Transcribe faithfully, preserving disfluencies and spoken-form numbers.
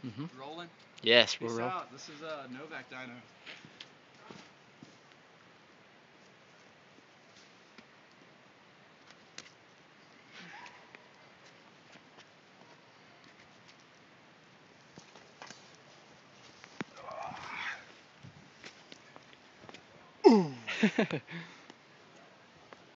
Mm-hmm. Rolling. Yes, we're Peace rolling. out. This is uh, Novak Dyno. Ooh.